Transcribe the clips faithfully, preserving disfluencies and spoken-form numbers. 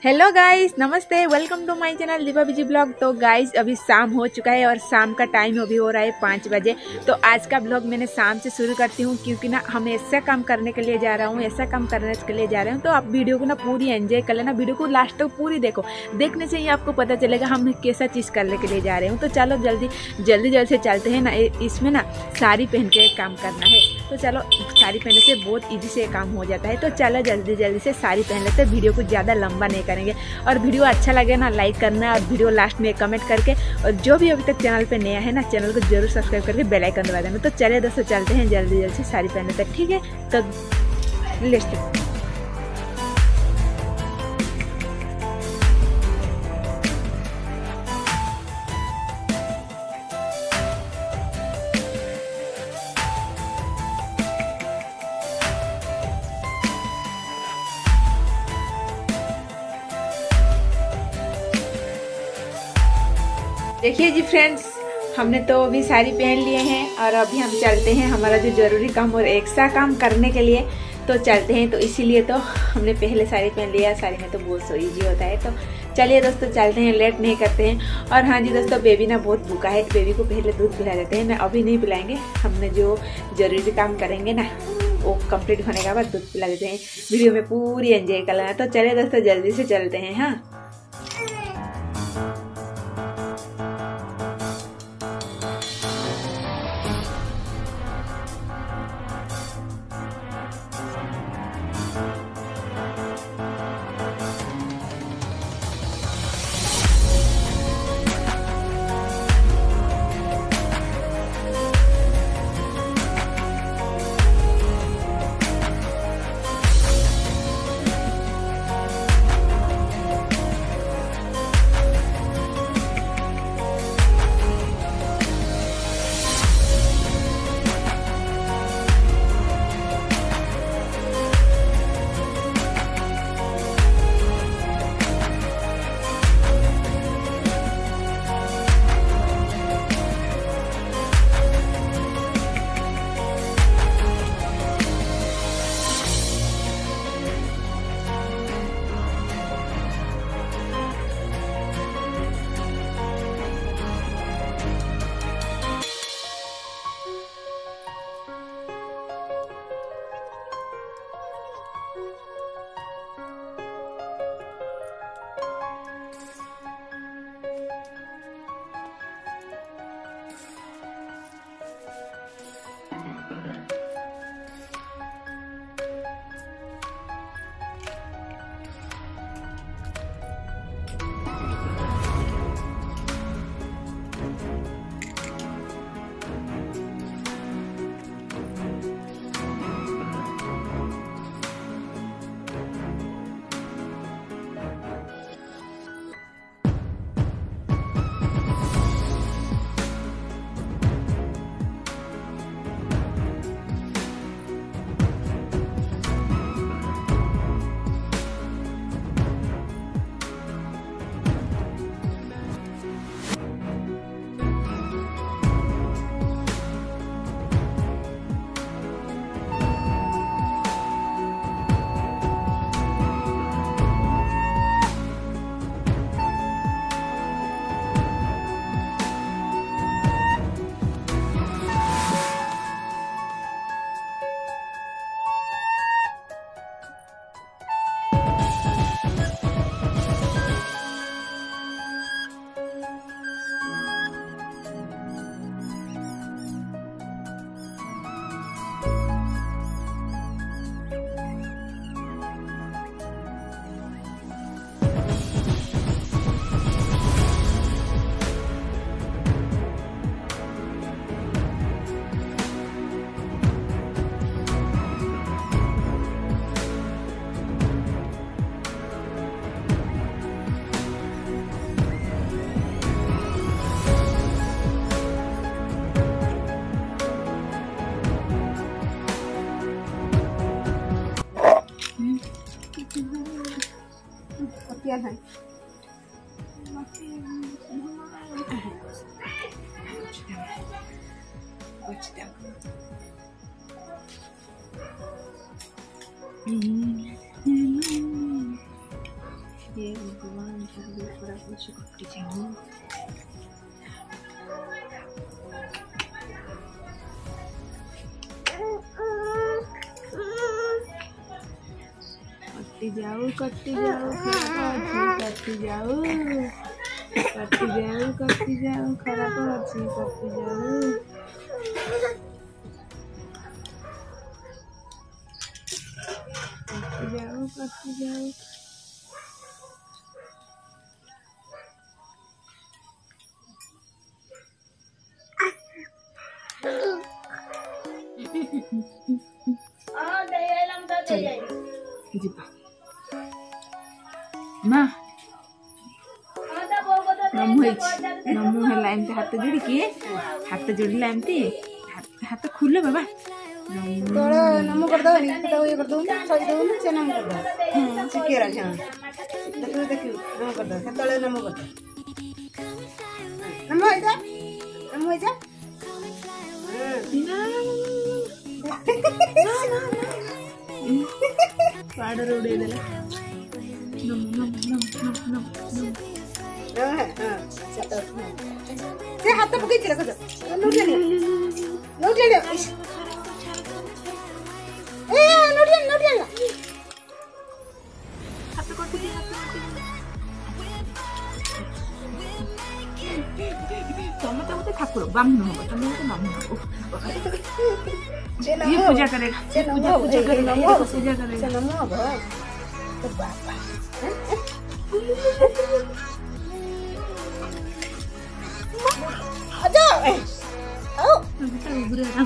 Hello guys, नमस्ते, welcome to my channel Deepa busy blog. तो guys अभी शाम हो चुका है और शाम का टाइम अभी हो रहा है पाँच बजे। तो आज का ब्लॉग मैंने शाम से शुरू करती हूँ क्योंकि ना हम ऐसा काम करने के लिए जा रहा हूँ ऐसा काम करने के लिए जा रहे हूँ। तो आप वीडियो को ना पूरी एंजॉय कर लेना, वीडियो को लास्ट तक पूरी देखो। देखने से ही आपको पता चलेगा हम कैसा चीज़ करने के लिए जा रहे हूँ। तो चलो जल्दी जल्दी जल्दी से चलते हैं ना। इसमें ना साड़ी पहन के काम करना है। तो चलो साड़ी पहनने से बहुत ईजी से काम हो जाता है। तो चलो जल्दी जल्दी से साड़ी पहन लेते हैं। वीडियो को ज़्यादा लंबा नहीं करेंगे और वीडियो अच्छा लगे ना लाइक करना और वीडियो लास्ट में कमेंट करके, और जो भी अभी तक चैनल पे नया है ना चैनल को जरूर सब्सक्राइब करके बेल आइकन दबा देना। तो चलिए दोस्तों चलते हैं जल्दी जल्दी से साड़ी पहनने तक, ठीक है। तो लेट्स देखिए जी फ्रेंड्स, हमने तो अभी साड़ी पहन लिए हैं और अभी हम चलते हैं हमारा जो ज़रूरी काम और एक्स्ट्रा काम करने के लिए। तो चलते हैं, तो इसीलिए तो हमने पहले साड़ी पहन लिया। साड़ी में तो बहुत सो ईजी होता है। तो चलिए दोस्तों चलते हैं, लेट नहीं करते हैं। और हाँ जी दोस्तों, बेबी ना बहुत भूखा है, तो बेबी को पहले दूध पिला देते हैं। मैं अभी नहीं पिलाएंगे, हमने जो ज़रूरी काम करेंगे ना वो कंप्लीट होने के बाद दूध पिला देते हैं। वीडियो में पूरी एंजॉय कर लेना। तो चलिए दोस्तों जल्दी से चलते हैं। हाँ क्या है ये भगवान जल्दी पूरा कुछ कटी जाऊँ। कटी जाऊ कटी जाऊ कटी जाऊ कटी जाऊ कटी जाऊ खराब अच्छी कटी जाऊ कटी जाऊ कटी जाऊ माँ नमु नमु है एमती हाथ जोड़ किए हाथ जोड़ला एमती हाथ खुले बाबा तोड़ नमो कर दो नहीं तो ये कर दो सही दो ना से नमो कर दो हां से केरा छ देखो देखो नमो कर दो तोड़े नमो कर दो नमो इधर नमो इधर पाड़ रोड़े देला नम नम नम नम नम से हाथ पकड़ के रखो नोट ले नोट ले ए नोट ले नोट ले हाथ पकड़ के हाथ तमे तो मते ठाकुर ब्राह्मण हो तमे मते ब्राह्मण हो ये पूजा करेगा पूजा पूजा करेगा पूजा करेगा नमो भगवान तो बाबा आजा आओ बेटा उबरे ना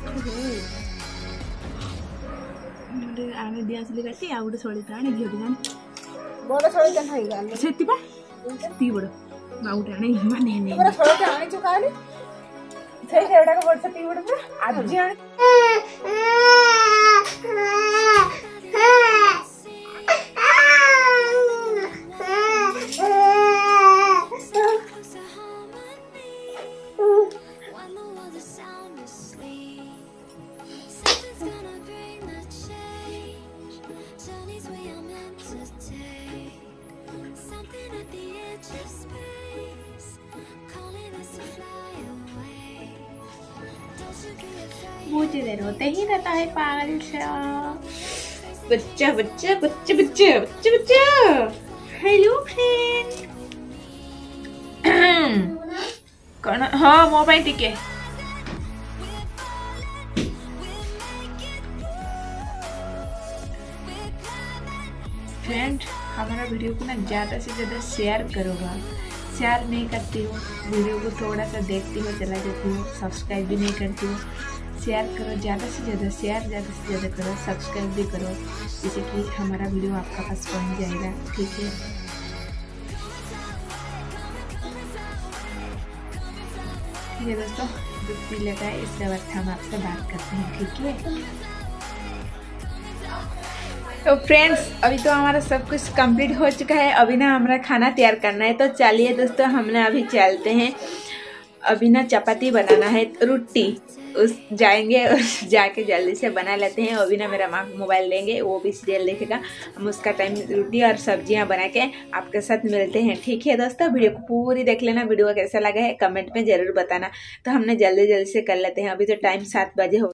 मुझे आने दिया असली काटी आउट छोड़ी ताने झोड़ी जान बड़ा छोड़ी जान है गाल सेती बा ती बड़ आउट आने माने ने बड़ा छोड़ी आने चुकाले से सेटा को बड़ ती बड़ पे आज जान मुझे देर होते ही रहता है पागल सा बच्चा बच्चा बच्चा बच्चा बच्चा बच्चा हेलो फ्रेंड कौन हाँ मोबाइल टिके फ्रेंड हमारा वीडियो को ना ज़्यादा से ज़्यादा शेयर करोगा शेयर नहीं करती हो वीडियो को थोड़ा सा देखती हो चला जाती हो सब्सक्राइब भी नहीं करती हो शेयर करो ज़्यादा से ज़्यादा शेयर ज़्यादा से ज़्यादा करो सब्सक्राइब भी करो जिससे कि हमारा वीडियो आपका पास पहुंच जाएगा ठीक है। ठीक है दोस्तों दूध पी लेता है इसके बाद हम आपसे बात करते हैं ठीक है। तो फ्रेंड्स अभी तो हमारा सब कुछ कंप्लीट हो चुका है अभी ना हमारा खाना तैयार करना है तो चलिए दोस्तों हमने अभी चलते हैं अभी ना चपाती बनाना है रोटी उस जाएंगे और जाके जल्दी से बना लेते हैं अभी ना मेरा माँ मोबाइल लेंगे वो भी सीरियल देखेगा हम उसका टाइम रोटी और सब्जियां बना के आपके साथ मिलते हैं ठीक है दोस्तों। वीडियो को पूरी देख लेना वीडियो कैसा लगा है कमेंट में ज़रूर बताना। तो हमने जल्दी जल्दी से कर लेते हैं अभी तो टाइम सात बजे हो